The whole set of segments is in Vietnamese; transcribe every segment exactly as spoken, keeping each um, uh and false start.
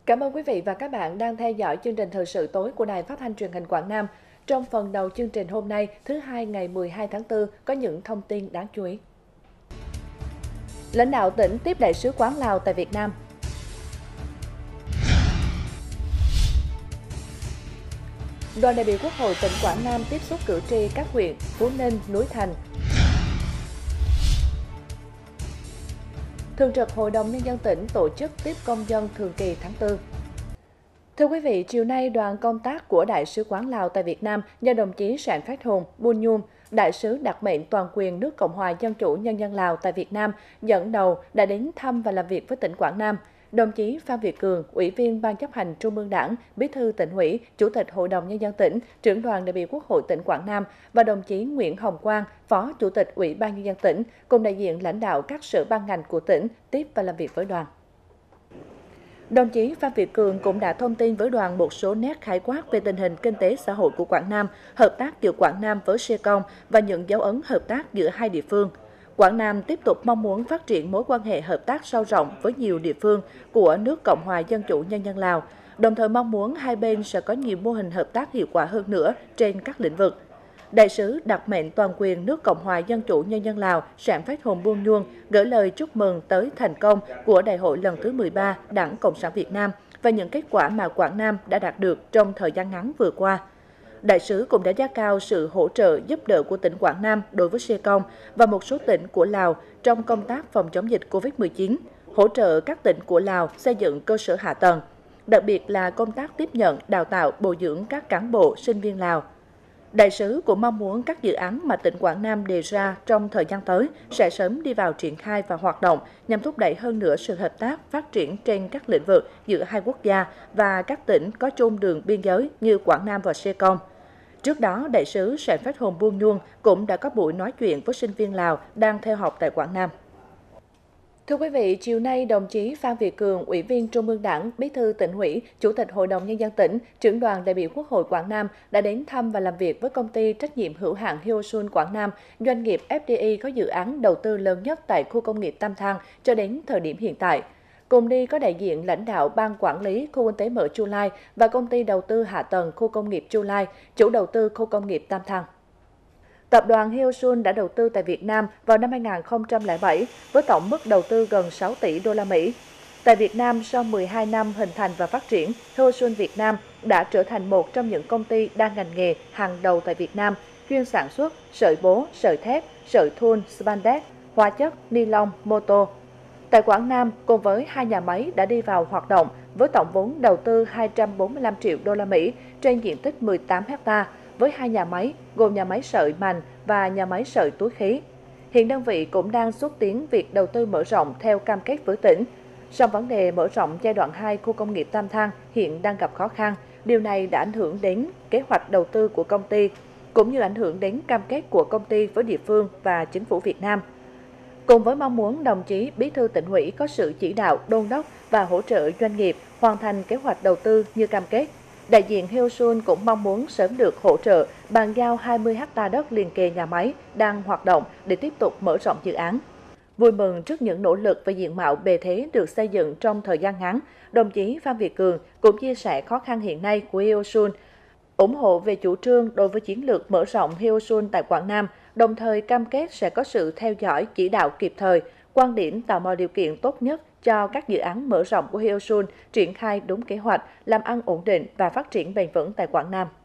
Cảm ơn quý vị và các bạn đang theo dõi chương trình thời sự tối của Đài Phát thanh Truyền hình Quảng Nam. Trong phần đầu chương trình hôm nay, thứ hai ngày mười hai tháng tư, có những thông tin đáng chú ý. Lãnh đạo tỉnh tiếp đại sứ quán Lào tại Việt Nam. Đoàn đại biểu Quốc hội tỉnh Quảng Nam tiếp xúc cử tri các huyện Phú Ninh, Núi Thành. Thường trực Hội đồng Nhân dân tỉnh tổ chức tiếp công dân thường kỳ tháng tư. Thưa quý vị, chiều nay đoàn công tác của Đại sứ quán Lào tại Việt Nam do đồng chí Sẻn Phách Hùng Buôn Nhum, Đại sứ đặc mệnh toàn quyền nước Cộng hòa Dân chủ Nhân dân Lào tại Việt Nam dẫn đầu đã đến thăm và làm việc với tỉnh Quảng Nam. Đồng chí Phan Việt Cường, Ủy viên Ban chấp hành Trung ương Đảng, Bí thư Tỉnh ủy, Chủ tịch Hội đồng Nhân dân tỉnh, Trưởng đoàn đại biểu Quốc hội tỉnh Quảng Nam và đồng chí Nguyễn Hồng Quang, Phó Chủ tịch Ủy ban Nhân dân tỉnh, cùng đại diện lãnh đạo các sở ban ngành của tỉnh tiếp và làm việc với đoàn. Đồng chí Phan Việt Cường cũng đã thông tin với đoàn một số nét khái quát về tình hình kinh tế xã hội của Quảng Nam, hợp tác giữa Quảng Nam với Sê-công và những dấu ấn hợp tác giữa hai địa phương. Quảng Nam tiếp tục mong muốn phát triển mối quan hệ hợp tác sâu rộng với nhiều địa phương của nước Cộng hòa Dân chủ Nhân dân Lào, đồng thời mong muốn hai bên sẽ có nhiều mô hình hợp tác hiệu quả hơn nữa trên các lĩnh vực. Đại sứ đặc mệnh toàn quyền nước Cộng hòa Dân chủ Nhân dân Lào Sẻn Phách Hùng Buôn Nhum gửi lời chúc mừng tới thành công của Đại hội lần thứ mười ba Đảng Cộng sản Việt Nam và những kết quả mà Quảng Nam đã đạt được trong thời gian ngắn vừa qua. Đại sứ cũng đánh giá cao sự hỗ trợ giúp đỡ của tỉnh Quảng Nam đối với Sê-công và một số tỉnh của Lào trong công tác phòng chống dịch Covid mười chín, hỗ trợ các tỉnh của Lào xây dựng cơ sở hạ tầng, đặc biệt là công tác tiếp nhận, đào tạo, bồi dưỡng các cán bộ, sinh viên Lào. Đại sứ cũng mong muốn các dự án mà tỉnh Quảng Nam đề ra trong thời gian tới sẽ sớm đi vào triển khai và hoạt động nhằm thúc đẩy hơn nữa sự hợp tác, phát triển trên các lĩnh vực giữa hai quốc gia và các tỉnh có chung đường biên giới như Quảng Nam và Sê-công. Trước đó, Đại sứ Sẻn Phách Hùng Buôn Nhum cũng đã có buổi nói chuyện với sinh viên Lào đang theo học tại Quảng Nam. Thưa quý vị, chiều nay, đồng chí Phan Việt Cường, Ủy viên Trung ương Đảng, Bí thư Tỉnh ủy, Chủ tịch Hội đồng Nhân dân tỉnh, Trưởng đoàn đại biểu Quốc hội Quảng Nam đã đến thăm và làm việc với công ty trách nhiệm hữu hạn Hyosung Quảng Nam, doanh nghiệp ép đê i có dự án đầu tư lớn nhất tại khu công nghiệp Tam Thang cho đến thời điểm hiện tại. Cùng đi có đại diện lãnh đạo Ban Quản lý Khu kinh tế mở Chu Lai và Công ty đầu tư hạ tầng Khu công nghiệp Chu Lai, chủ đầu tư Khu công nghiệp Tam Thang. Tập đoàn Hyosung đã đầu tư tại Việt Nam vào năm hai nghìn không trăm lẻ bảy với tổng mức đầu tư gần sáu tỷ đô la Mỹ. Tại Việt Nam, sau mười hai năm hình thành và phát triển, Hyosung Việt Nam đã trở thành một trong những công ty đa ngành nghề hàng đầu tại Việt Nam, chuyên sản xuất sợi bố, sợi thép, sợi thun, spandex, hóa chất, ni lông, mô tô. Tại Quảng Nam, cùng với hai nhà máy đã đi vào hoạt động với tổng vốn đầu tư hai trăm bốn mươi lăm triệu đô la Mỹ trên diện tích mười tám héc ta, với hai nhà máy gồm nhà máy sợi mành và nhà máy sợi túi khí. Hiện đơn vị cũng đang xúc tiến việc đầu tư mở rộng theo cam kết với tỉnh. Song vấn đề mở rộng giai đoạn hai khu công nghiệp Tam Thang hiện đang gặp khó khăn. Điều này đã ảnh hưởng đến kế hoạch đầu tư của công ty, cũng như ảnh hưởng đến cam kết của công ty với địa phương và chính phủ Việt Nam. Cùng với mong muốn đồng chí Bí thư Tỉnh ủy có sự chỉ đạo, đôn đốc và hỗ trợ doanh nghiệp hoàn thành kế hoạch đầu tư như cam kết, đại diện Hyosung cũng mong muốn sớm được hỗ trợ bàn giao hai mươi héc ta đất liền kề nhà máy đang hoạt động để tiếp tục mở rộng dự án. Vui mừng trước những nỗ lực và diện mạo bề thế được xây dựng trong thời gian ngắn, đồng chí Phan Việt Cường cũng chia sẻ khó khăn hiện nay của Hyosung, ủng hộ về chủ trương đối với chiến lược mở rộng Hyosung tại Quảng Nam, đồng thời cam kết sẽ có sự theo dõi, chỉ đạo kịp thời, quan điểm tạo mọi điều kiện tốt nhất cho các dự án mở rộng của Hyosung triển khai đúng kế hoạch, làm ăn ổn định và phát triển bền vững tại Quảng Nam.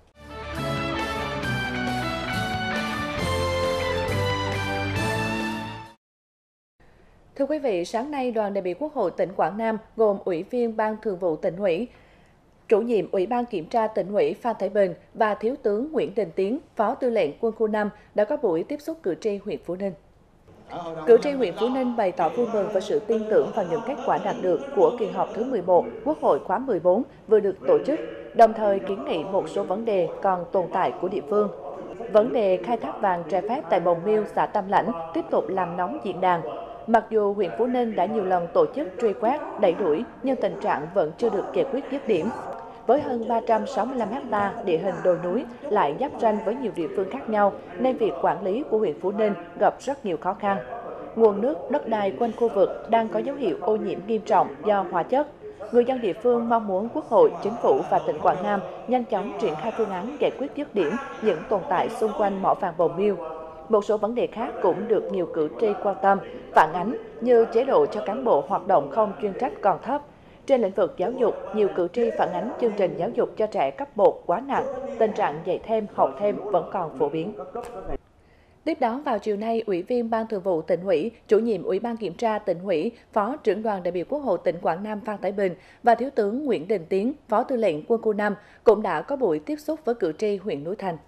Thưa quý vị, sáng nay, đoàn đại biểu Quốc hội tỉnh Quảng Nam gồm Ủy viên Ban Thường vụ Tỉnh ủy, Chủ nhiệm Ủy ban Kiểm tra Tỉnh ủy Phan Thái Bình và Thiếu tướng Nguyễn Đình Tiến, Phó Tư lệnh Quân khu năm đã có buổi tiếp xúc cử tri huyện Phú Ninh. Cử tri huyện Phú Ninh bày tỏ vui mừng và sự tin tưởng vào những kết quả đạt được của kỳ họp thứ mười một Quốc hội khóa mười bốn vừa được tổ chức, đồng thời kiến nghị một số vấn đề còn tồn tại của địa phương. Vấn đề khai thác vàng trái phép tại Bồng Miêu, xã Tam Lãnh tiếp tục làm nóng diễn đàn. Mặc dù huyện Phú Ninh đã nhiều lần tổ chức truy quét, đẩy đuổi, nhưng tình trạng vẫn chưa được giải quyết dứt điểm. Với hơn ba trăm sáu mươi lăm héc ta địa hình đồi núi lại giáp ranh với nhiều địa phương khác nhau, nên việc quản lý của huyện Phú Ninh gặp rất nhiều khó khăn. Nguồn nước, đất đai quanh khu vực đang có dấu hiệu ô nhiễm nghiêm trọng do hóa chất. người dân địa phương mong muốn Quốc hội, Chính phủ và tỉnh Quảng Nam nhanh chóng triển khai phương án giải quyết dứt điểm những tồn tại xung quanh mỏ vàng Bầu Miêu. Một số vấn đề khác cũng được nhiều cử tri quan tâm, phản ánh như chế độ cho cán bộ hoạt động không chuyên trách còn thấp. Trên lĩnh vực giáo dục, nhiều cử tri phản ánh chương trình giáo dục cho trẻ cấp một quá nặng, tình trạng dạy thêm, học thêm vẫn còn phổ biến. Tiếp đó vào chiều nay, Ủy viên Ban Thường vụ Tỉnh ủy, Chủ nhiệm Ủy ban Kiểm tra Tỉnh ủy, Phó trưởng đoàn đại biểu Quốc hội tỉnh Quảng Nam Phan Thái Bình và Thiếu tướng Nguyễn Đình Tiến, Phó Tư lệnh Quân khu năm cũng đã có buổi tiếp xúc với cử tri huyện Núi Thành.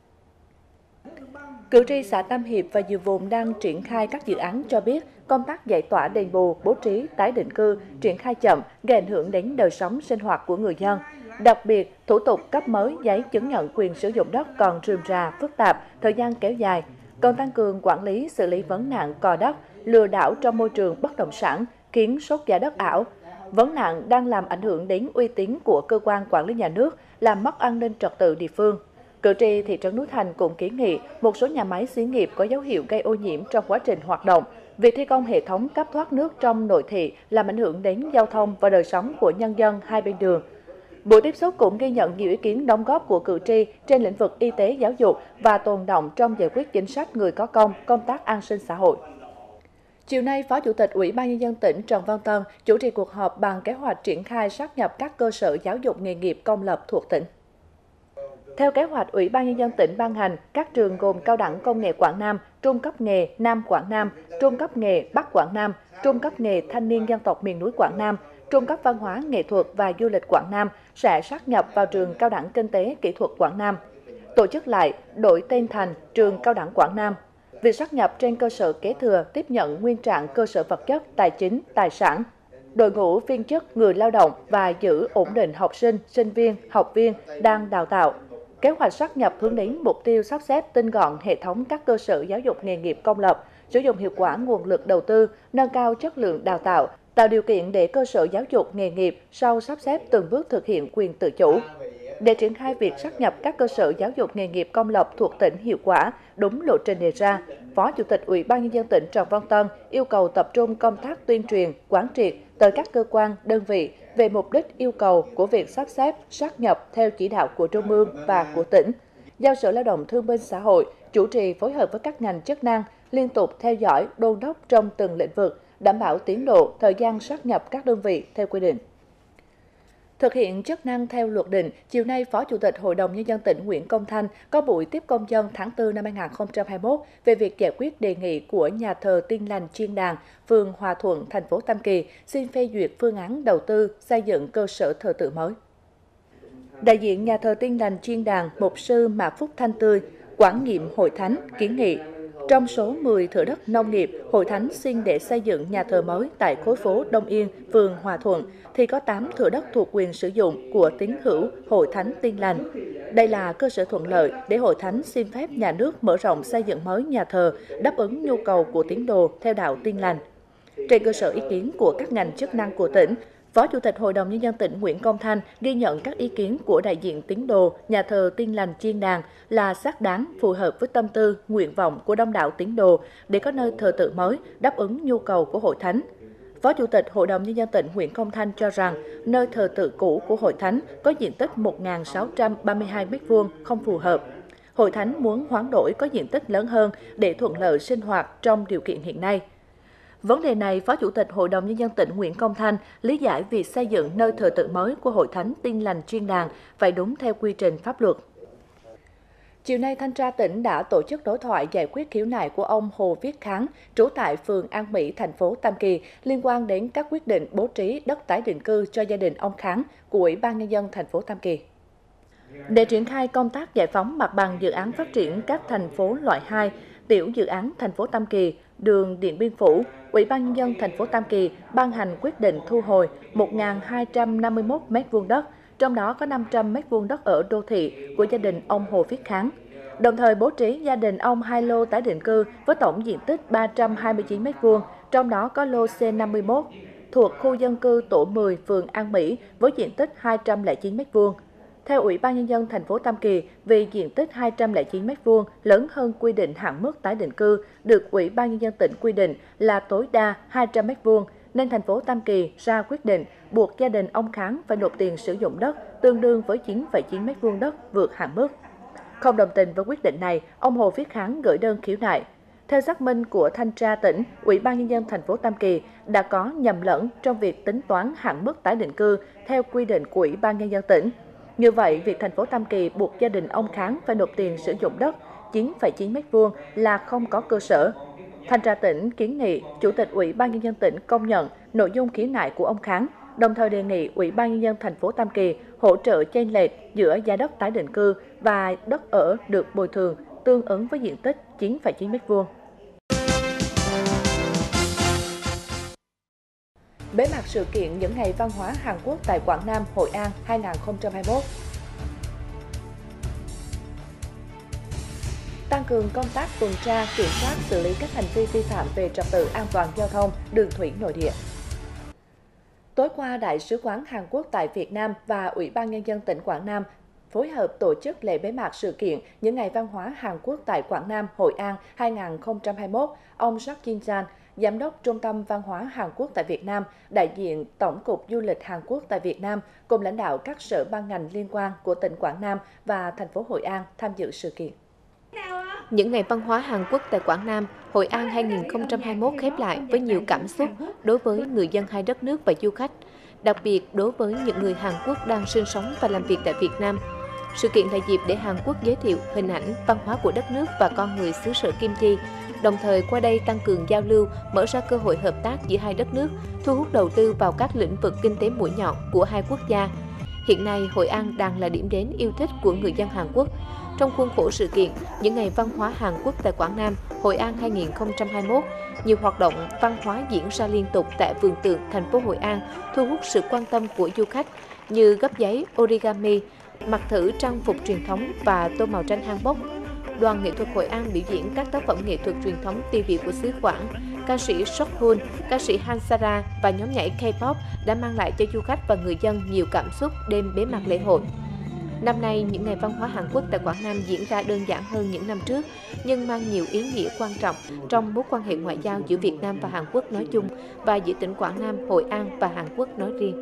Cử tri xã Tam Hiệp và nhiều vùng đang triển khai các dự án cho biết công tác giải tỏa đền bù, bố trí, tái định cư, triển khai chậm, gây ảnh hưởng đến đời sống sinh hoạt của người dân. Đặc biệt, thủ tục cấp mới giấy chứng nhận quyền sử dụng đất còn rườm rà, phức tạp, thời gian kéo dài. Cần tăng cường quản lý, xử lý vấn nạn cò đất, lừa đảo trong môi trường bất động sản, khiến sốt giá đất ảo. Vấn nạn đang làm ảnh hưởng đến uy tín của cơ quan quản lý nhà nước, làm mất an ninh trật tự địa phương. Cử tri thị trấn Núi Thành cũng kiến nghị một số nhà máy xí nghiệp có dấu hiệu gây ô nhiễm trong quá trình hoạt động. Việc thi công hệ thống cấp thoát nước trong nội thị làm ảnh hưởng đến giao thông và đời sống của nhân dân hai bên đường. Buổi tiếp xúc cũng ghi nhận nhiều ý kiến đóng góp của cử tri trên lĩnh vực y tế, giáo dục và tồn đọng trong giải quyết chính sách người có công, công tác an sinh xã hội. Chiều nay, Phó Chủ tịch Ủy ban Nhân dân tỉnh Trần Văn Tân chủ trì cuộc họp bàn kế hoạch triển khai sáp nhập các cơ sở giáo dục nghề nghiệp công lập thuộc tỉnh. Theo kế hoạch Ủy ban Nhân dân tỉnh ban hành, các trường gồm Cao đẳng Công nghệ Quảng Nam, Trung cấp nghề Nam Quảng Nam, Trung cấp nghề Bắc Quảng Nam, Trung cấp nghề Thanh niên dân tộc miền núi Quảng Nam, Trung cấp Văn hóa Nghệ thuật và Du lịch Quảng Nam sẽ sáp nhập vào trường Cao đẳng Kinh tế Kỹ thuật Quảng Nam. Tổ chức lại đổi tên thành trường Cao đẳng Quảng Nam. Việc sáp nhập trên cơ sở kế thừa tiếp nhận nguyên trạng cơ sở vật chất, tài chính, tài sản, đội ngũ viên chức, người lao động và giữ ổn định học sinh, sinh viên, học viên đang đào tạo. Kế hoạch sáp nhập hướng đến mục tiêu sắp xếp tinh gọn hệ thống các cơ sở giáo dục nghề nghiệp công lập, sử dụng hiệu quả nguồn lực đầu tư, nâng cao chất lượng đào tạo, tạo điều kiện để cơ sở giáo dục nghề nghiệp sau sắp xếp từng bước thực hiện quyền tự chủ. Để triển khai việc sáp nhập các cơ sở giáo dục nghề nghiệp công lập thuộc tỉnh hiệu quả, đúng lộ trình đề ra, Phó Chủ tịch Ủy ban Nhân dân tỉnh Trần Văn Tân yêu cầu tập trung công tác tuyên truyền, quán triệt tới các cơ quan, đơn vị về mục đích yêu cầu của việc sắp xếp, sáp nhập theo chỉ đạo của Trung ương và của tỉnh. Giao Sở Lao động Thương binh Xã hội chủ trì phối hợp với các ngành chức năng liên tục theo dõi, đôn đốc trong từng lĩnh vực, đảm bảo tiến độ, thời gian sáp nhập các đơn vị theo quy định. Thực hiện chức năng theo luật định, chiều nay Phó Chủ tịch Hội đồng Nhân dân tỉnh Nguyễn Công Thanh có buổi tiếp công dân tháng tư năm hai nghìn không trăm hai mươi mốt về việc giải quyết đề nghị của nhà thờ Tin Lành Chiên Đàn, phường Hòa Thuận, thành phố Tam Kỳ xin phê duyệt phương án đầu tư xây dựng cơ sở thờ tự mới. Đại diện nhà thờ Tin Lành Chiên Đàn, mục sư Mạc Phúc Thanh Tươi, quản nhiệm Hội Thánh kiến nghị trong số mười thửa đất nông nghiệp, Hội Thánh xin để xây dựng nhà thờ mới tại khối phố Đông Yên, phường Hòa Thuận, thì có tám thửa đất thuộc quyền sử dụng của tín hữu Hội Thánh Tin Lành. Đây là cơ sở thuận lợi để Hội Thánh xin phép nhà nước mở rộng xây dựng mới nhà thờ, đáp ứng nhu cầu của tín đồ theo đạo Tin Lành. Trên cơ sở ý kiến của các ngành chức năng của tỉnh, Phó Chủ tịch Hội đồng Nhân dân tỉnh Nguyễn Công Thanh ghi nhận các ý kiến của đại diện tín đồ nhà thờ Tin Lành Chiên Đàn là xác đáng, phù hợp với tâm tư, nguyện vọng của đông đảo tín đồ để có nơi thờ tự mới đáp ứng nhu cầu của Hội Thánh. Phó Chủ tịch Hội đồng Nhân dân tỉnh Nguyễn Công Thanh cho rằng nơi thờ tự cũ của Hội Thánh có diện tích một nghìn sáu trăm ba mươi hai mét vuông không phù hợp. Hội Thánh muốn hoán đổi có diện tích lớn hơn để thuận lợi sinh hoạt trong điều kiện hiện nay. Vấn đề này, Phó Chủ tịch Hội đồng Nhân dân tỉnh Nguyễn Công Thanh lý giải việc xây dựng nơi thờ tự mới của Hội Thánh Tin Lành Chiên Đàn phải đúng theo quy trình pháp luật. Chiều nay, Thanh tra tỉnh đã tổ chức đối thoại giải quyết khiếu nại của ông Hồ Viết Kháng, trú tại phường An Mỹ, thành phố Tam Kỳ, liên quan đến các quyết định bố trí đất tái định cư cho gia đình ông Kháng của Ủy ban Nhân dân thành phố Tam Kỳ. Để triển khai công tác giải phóng mặt bằng dự án phát triển các thành phố loại hai, tiểu dự án thành phố Tam Kỳ, đường Điện Biên Phủ, Ủy ban Nhân dân thành phố Tam Kỳ ban hành quyết định thu hồi một nghìn hai trăm năm mươi mốt mét vuông đất, trong đó có năm trăm mét vuông đất ở đô thị của gia đình ông Hồ Viết Kháng. Đồng thời bố trí gia đình ông hai lô tái định cư với tổng diện tích ba trăm hai mươi chín mét vuông, trong đó có lô C năm mươi mốt thuộc khu dân cư tổ mười, phường An Mỹ với diện tích hai trăm lẻ chín mét vuông. Theo Ủy ban Nhân dân thành phố Tam Kỳ, vì diện tích hai trăm lẻ chín mét vuông lớn hơn quy định hạn mức tái định cư được Ủy ban Nhân dân tỉnh quy định là tối đa hai trăm mét vuông, nên thành phố Tam Kỳ ra quyết định buộc gia đình ông Kháng phải nộp tiền sử dụng đất tương đương với chín phẩy chín mét vuông đất vượt hạn mức. Không đồng tình với quyết định này, ông Hồ Viết Kháng gửi đơn khiếu nại. Theo xác minh của Thanh tra tỉnh, Ủy ban Nhân dân thành phố Tam Kỳ đã có nhầm lẫn trong việc tính toán hạn mức tái định cư theo quy định của Ủy ban Nhân dân tỉnh. Như vậy, việc thành phố Tam Kỳ buộc gia đình ông Kháng phải nộp tiền sử dụng đất chín phẩy chín mét vuông là không có cơ sở. Thanh tra tỉnh kiến nghị Chủ tịch Ủy ban Nhân dân tỉnh công nhận nội dung khiếu nại của ông Kháng, đồng thời đề nghị Ủy ban Nhân dân thành phố Tam Kỳ hỗ trợ chênh lệch giữa giá đất tái định cư và đất ở được bồi thường tương ứng với diện tích chín phẩy chín mét vuông. Bế mạc sự kiện những ngày văn hóa Hàn Quốc tại Quảng Nam, Hội An hai không hai mốt. Tăng cường công tác tuần tra, kiểm soát, xử lý các hành vi vi phạm về trật tự an toàn giao thông, đường thủy nội địa. Tối qua, Đại sứ quán Hàn Quốc tại Việt Nam và Ủy ban Nhân dân tỉnh Quảng Nam phối hợp tổ chức lễ bế mạc sự kiện những ngày văn hóa Hàn Quốc tại Quảng Nam, Hội An hai không hai mốt. Ông Park Jin-jan, Giám đốc Trung tâm Văn hóa Hàn Quốc tại Việt Nam, đại diện Tổng cục Du lịch Hàn Quốc tại Việt Nam, cùng lãnh đạo các sở ban ngành liên quan của tỉnh Quảng Nam và thành phố Hội An tham dự sự kiện. Những ngày văn hóa Hàn Quốc tại Quảng Nam, Hội An hai không hai mốt khép lại với nhiều cảm xúc đối với người dân hai đất nước và du khách, đặc biệt đối với những người Hàn Quốc đang sinh sống và làm việc tại Việt Nam. Sự kiện là dịp để Hàn Quốc giới thiệu hình ảnh, văn hóa của đất nước và con người xứ sở Kim Chi, đồng thời qua đây tăng cường giao lưu, mở ra cơ hội hợp tác giữa hai đất nước, thu hút đầu tư vào các lĩnh vực kinh tế mũi nhọn của hai quốc gia. Hiện nay, Hội An đang là điểm đến yêu thích của người dân Hàn Quốc. Trong khuôn khổ sự kiện những ngày văn hóa Hàn Quốc tại Quảng Nam, Hội An hai không hai mốt, nhiều hoạt động văn hóa diễn ra liên tục tại vườn tượng thành phố Hội An, thu hút sự quan tâm của du khách như gấp giấy, origami, mặc thử trang phục truyền thống và tô màu tranh hanbok. Đoàn nghệ thuật Hội An biểu diễn các tác phẩm nghệ thuật truyền thống tiêu biểu của xứ Quảng. Ca sĩ Seokhun, ca sĩ Hansara và nhóm nhảy K-pop đã mang lại cho du khách và người dân nhiều cảm xúc đêm bế mạc lễ hội. Năm nay, những ngày văn hóa Hàn Quốc tại Quảng Nam diễn ra đơn giản hơn những năm trước, nhưng mang nhiều ý nghĩa quan trọng trong mối quan hệ ngoại giao giữa Việt Nam và Hàn Quốc nói chung và giữa tỉnh Quảng Nam, Hội An và Hàn Quốc nói riêng.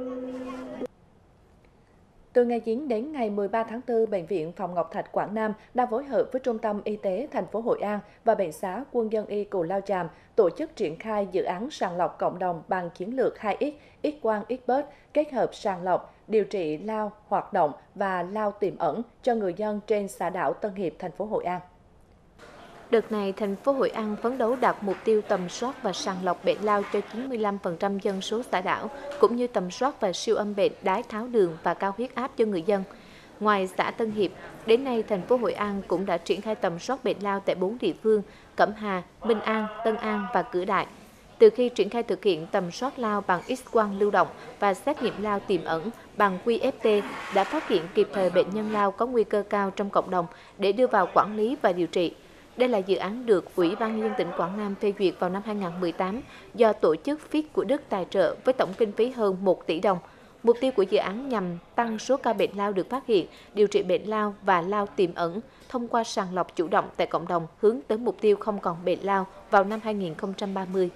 Từ ngày chín đến ngày mười ba tháng tư, Bệnh viện Phạm Ngọc Thạch Quảng Nam đã phối hợp với Trung tâm Y tế thành phố Hội An và Bệnh xá Quân dân y Cù Lao Chàm tổ chức triển khai dự án sàng lọc cộng đồng bằng chiến lược hai x, X-quang X-pert, kết hợp sàng lọc, điều trị lao hoạt động và lao tiềm ẩn cho người dân trên xã đảo Tân Hiệp, thành phố Hội An. Đợt này, thành phố Hội An phấn đấu đạt mục tiêu tầm soát và sàng lọc bệnh lao cho chín mươi lăm phần trăm dân số xã đảo, cũng như tầm soát và siêu âm bệnh đái tháo đường và cao huyết áp cho người dân. Ngoài xã Tân Hiệp, đến nay thành phố Hội An cũng đã triển khai tầm soát bệnh lao tại bốn địa phương Cẩm Hà, Minh An, Tân An và Cửa Đại. Từ khi triển khai thực hiện tầm soát lao bằng X-quang lưu động và xét nghiệm lao tiềm ẩn bằng quy ép tê, đã phát hiện kịp thời bệnh nhân lao có nguy cơ cao trong cộng đồng để đưa vào quản lý và điều trị. Đây là dự án được Ủy ban Nhân dân tỉnh Quảng Nam phê duyệt vào năm hai không một tám do tổ chức Fit của Đức tài trợ với tổng kinh phí hơn một tỷ đồng. Mục tiêu của dự án nhằm tăng số ca bệnh lao được phát hiện, điều trị bệnh lao và lao tiềm ẩn thông qua sàng lọc chủ động tại cộng đồng, hướng tới mục tiêu không còn bệnh lao vào năm hai không ba mươi.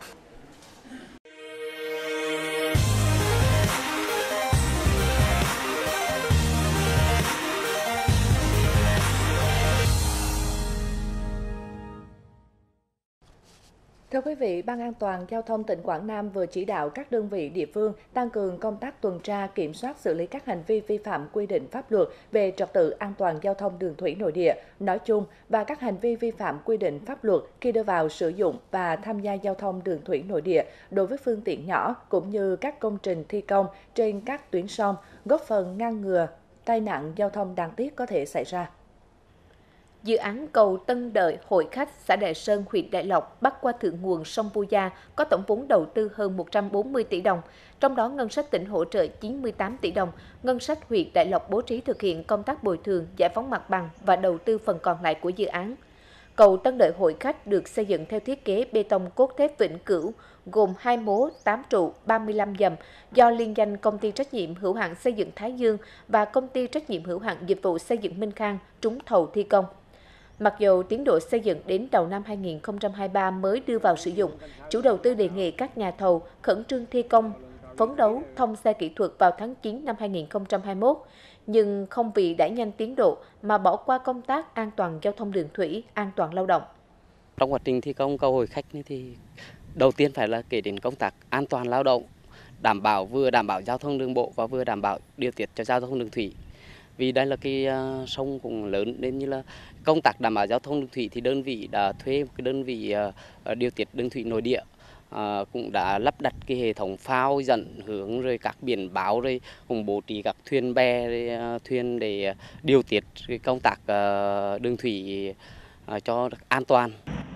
Thưa quý vị, Ban An toàn Giao thông tỉnh Quảng Nam vừa chỉ đạo các đơn vị địa phương tăng cường công tác tuần tra, kiểm soát xử lý các hành vi vi phạm quy định pháp luật về trật tự an toàn giao thông đường thủy nội địa nói chung và các hành vi vi phạm quy định pháp luật khi đưa vào sử dụng và tham gia giao thông đường thủy nội địa đối với phương tiện nhỏ cũng như các công trình thi công trên các tuyến sông, góp phần ngăn ngừa tai nạn giao thông đáng tiếc có thể xảy ra. Dự án cầu Tân Đợi Hội Khách, xã Đại Sơn, huyện Đại Lộc, bắc qua thượng nguồn sông Vu Gia có tổng vốn đầu tư hơn một trăm bốn mươi tỷ đồng, trong đó ngân sách tỉnh hỗ trợ chín mươi tám tỷ đồng, ngân sách huyện Đại Lộc bố trí thực hiện công tác bồi thường, giải phóng mặt bằng và đầu tư phần còn lại của dự án. Cầu Tân Đợi Hội Khách được xây dựng theo thiết kế bê tông cốt thép vĩnh cửu, gồm hai mố, tám trụ, ba mươi lăm dầm, do liên danh Công ty trách nhiệm hữu hạn xây dựng Thái Dương và Công ty trách nhiệm hữu hạn dịch vụ xây dựng Minh Khang trúng thầu thi công. Mặc dù tiến độ xây dựng đến đầu năm hai nghìn không trăm hai mươi ba mới đưa vào sử dụng, chủ đầu tư đề nghị các nhà thầu khẩn trương thi công, phấn đấu thông xe kỹ thuật vào tháng chín năm hai nghìn không trăm hai mươi mốt, nhưng không vì đẩy nhanh tiến độ mà bỏ qua công tác an toàn giao thông đường thủy, an toàn lao động. Trong quá trình thi công cầu Hội Khách thì đầu tiên phải là kể đến công tác an toàn lao động, đảm bảo vừa đảm bảo giao thông đường bộ và vừa đảm bảo điều tiết cho giao thông đường thủy. Vì đây là cái uh, sông cũng lớn nên như là công tác đảm bảo giao thông đường thủy thì đơn vị đã thuê một cái đơn vị uh, điều tiết đường thủy nội địa, uh, cũng đã lắp đặt cái hệ thống phao dẫn hướng rồi các biển báo rồi cũng bố trí các thuyền bè rồi, uh, thuyền để điều tiết cái công tác uh, đường thủy uh, cho an toàn.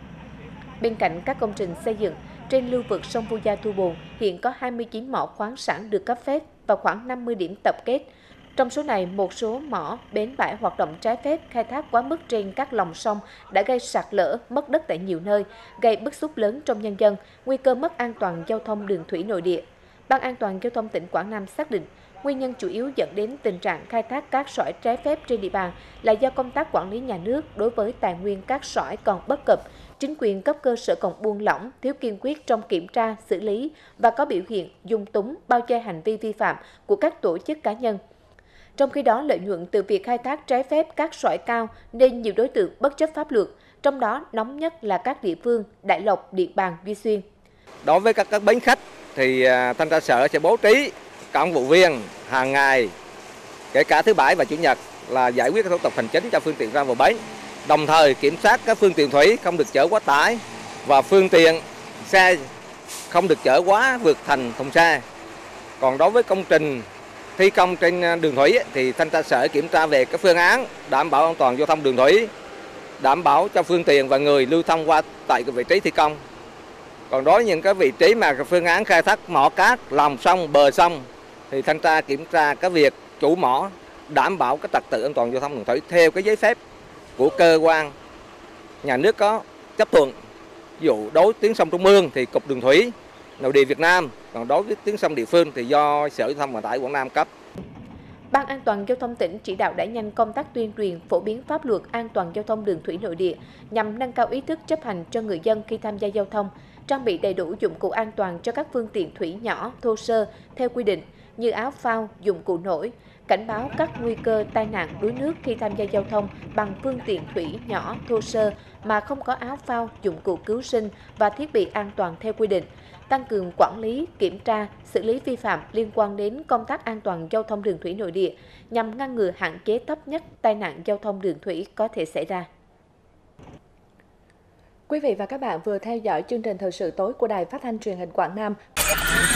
Bên cạnh các công trình xây dựng, trên lưu vực sông Vu Gia Thu Bồn hiện có hai mươi chín mỏ khoáng sản được cấp phép và khoảng năm mươi điểm tập kết. Trong số này, một số mỏ, bến bãi hoạt động trái phép khai thác quá mức trên các lòng sông đã gây sạt lở, mất đất tại nhiều nơi, gây bức xúc lớn trong nhân dân, nguy cơ mất an toàn giao thông đường thủy nội địa. Ban An toàn giao thông tỉnh Quảng Nam xác định, nguyên nhân chủ yếu dẫn đến tình trạng khai thác cát sỏi trái phép trên địa bàn là do công tác quản lý nhà nước đối với tài nguyên cát sỏi còn bất cập, chính quyền cấp cơ sở còn buông lỏng, thiếu kiên quyết trong kiểm tra, xử lý và có biểu hiện dung túng, bao che hành vi vi phạm của các tổ chức cá nhân. Trong khi đó, lợi nhuận từ việc khai thác trái phép cát sỏi cao nên nhiều đối tượng bất chấp pháp luật, trong đó nóng nhất là các địa phương Đại Lộc, Điện Bàn, Duy Xuyên. Đối với các, các bến khách thì thanh tra sở sẽ bố trí cán bộ viên hàng ngày, kể cả thứ Bảy và Chủ nhật là giải quyết các thủ tục hành chính cho phương tiện ra vào bến. Đồng thời kiểm soát các phương tiện thủy không được chở quá tải và phương tiện xe không được chở quá vượt thành thùng xe. Còn đối với công trình thi công trên đường thủy thì thanh tra sở kiểm tra về các phương án đảm bảo an toàn giao thông đường thủy, đảm bảo cho phương tiện và người lưu thông qua tại cái vị trí thi công. Còn đối với những cái vị trí mà phương án khai thác mỏ cát, lòng sông, bờ sông thì thanh tra kiểm tra cái việc chủ mỏ đảm bảo cái trật tự an toàn giao thông đường thủy theo cái giấy phép của cơ quan nhà nước có chấp thuận. Ví dụ đối với tuyến sông Trung Ương thì Cục Đường thủy Nội địa Việt Nam, còn đối với tuyến sông địa phương thì do Sở Giao thông Vận tải Quảng Nam cấp. Ban An toàn giao thông tỉnh chỉ đạo đẩy nhanh công tác tuyên truyền, phổ biến pháp luật an toàn giao thông đường thủy nội địa nhằm nâng cao ý thức chấp hành cho người dân khi tham gia giao thông, trang bị đầy đủ dụng cụ an toàn cho các phương tiện thủy nhỏ, thô sơ theo quy định như áo phao, dụng cụ nổi, cảnh báo các nguy cơ tai nạn đuối nước khi tham gia giao thông bằng phương tiện thủy nhỏ, thô sơ mà không có áo phao, dụng cụ cứu sinh và thiết bị an toàn theo quy định, tăng cường quản lý, kiểm tra, xử lý vi phạm liên quan đến công tác an toàn giao thông đường thủy nội địa nhằm ngăn ngừa hạn chế thấp nhất tai nạn giao thông đường thủy có thể xảy ra. Quý vị và các bạn vừa theo dõi chương trình thời sự tối của Đài Phát thanh Truyền hình Quảng Nam.